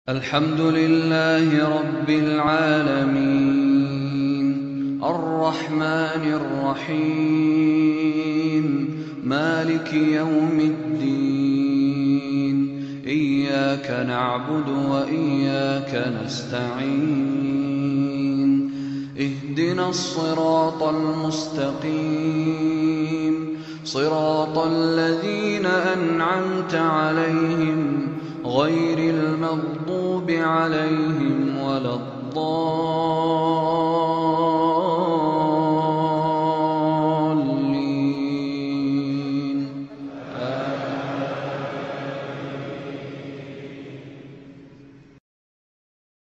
الحمد لله رب العالمين الرحمن الرحيم مالك يوم الدين إياك نعبد وإياك نستعين اهدنا الصراط المستقيم صراط الذين أنعمت عليهم غير المغضوب عليهم ولا الضالين.